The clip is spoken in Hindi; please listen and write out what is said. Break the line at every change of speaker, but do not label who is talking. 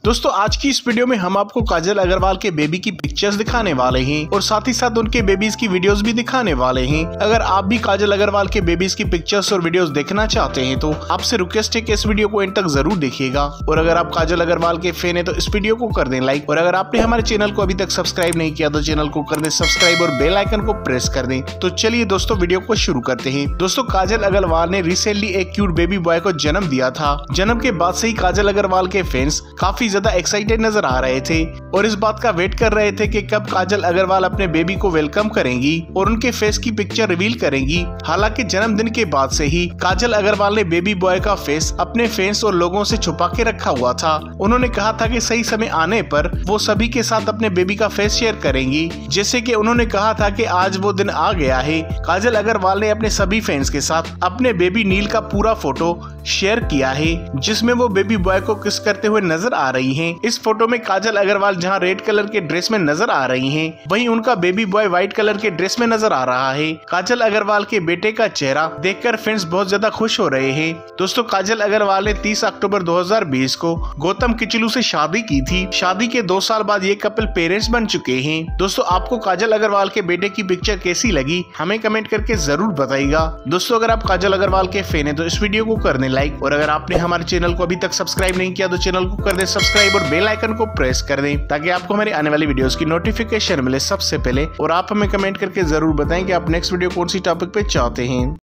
दोस्तों आज की इस वीडियो में हम आपको काजल अग्रवाल के बेबी की पिक्चर्स दिखाने वाले हैं और साथ ही साथ उनके बेबीज की वीडियोस भी दिखाने वाले हैं। अगर आप भी काजल अग्रवाल के बेबीज की पिक्चर्स और वीडियोस देखना चाहते हैं तो आपसे रिक्वेस्ट है कि इस वीडियो को एंड तक जरूर देखिएगा। और अगर आप काजल अग्रवाल के फैन है तो इस वीडियो को कर दें लाइक, और अगर आपने हमारे चैनल को अभी तक सब्सक्राइब नहीं किया तो चैनल को कर दें सब्सक्राइब और बेल आइकन को प्रेस कर दें। तो चलिए दोस्तों वीडियो को शुरू करते हैं। दोस्तों काजल अग्रवाल ने रिसेंटली एक क्यूट बेबी बॉय को जन्म दिया था। जन्म के बाद से ही काजल अग्रवाल के फैंस काफी ज्यादा एक्साइटेड नजर आ रहे थे और इस बात का वेट कर रहे थे कि कब काजल अग्रवाल अपने बेबी को वेलकम करेंगी और उनके फेस की पिक्चर रिवील करेंगी। हालांकि जन्मदिन के बाद से ही काजल अग्रवाल ने बेबी बॉय का फेस अपने फैंस और लोगों से छुपा के रखा हुआ था। उन्होंने कहा था कि सही समय आने पर वो सभी के साथ अपने बेबी का फेस शेयर करेंगी। जैसे कि उन्होंने कहा था कि आज वो दिन आ गया है। काजल अग्रवाल ने अपने सभी फैंस के साथ अपने बेबी नील का पूरा फोटो शेयर किया है, जिसमें वो बेबी बॉय को किस करते हुए नजर आ रही हैं। इस फोटो में काजल अग्रवाल जहां रेड कलर के ड्रेस में नजर आ रही हैं, वहीं उनका बेबी बॉय व्हाइट कलर के ड्रेस में नजर आ रहा है। काजल अग्रवाल के बेटे का चेहरा देखकर फैंस बहुत ज्यादा खुश हो रहे हैं। दोस्तों काजल अग्रवाल ने 30 अक्टूबर 2020 को गौतम किचलू से शादी की थी। शादी के 2 साल बाद ये कपल पेरेंट्स बन चुके हैं। दोस्तों आपको काजल अग्रवाल के बेटे की पिक्चर कैसी लगी हमें कमेंट करके जरूर बताइएगा। दोस्तों अगर आप काजल अग्रवाल के फैन है तो इस वीडियो को कर दें लाइक, और अगर आपने हमारे चैनल को अभी तक सब्सक्राइब नहीं किया तो चैनल को कर दें सब्सक्राइब और बेल आइकन को प्रेस कर दें ताकि आपको हमारी आने वाली वीडियोस की नोटिफिकेशन मिले सबसे पहले। और आप हमें कमेंट करके जरूर बताएं कि आप नेक्स्ट वीडियो कौन सी टॉपिक पे चाहते हैं।